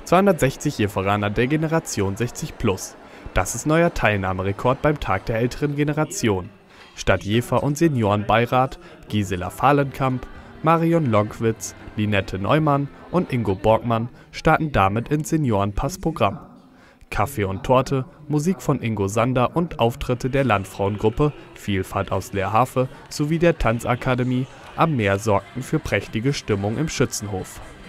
260 Jeveraner der Generation 60+. Das ist neuer Teilnahmerekord beim Tag der älteren Generation. Stadt Jever und Seniorenbeirat Gisela Fahlenkamp, Marion Lonkwitz, Linette Neumann und Ingo Borgmann starten damit ins Seniorenpass-Programm. Kaffee und Torte, Musik von Ingo Sander und Auftritte der Landfrauengruppe Vielfalt aus Leerhafe sowie der Tanzakademie am Meer sorgten für prächtige Stimmung im Schützenhof.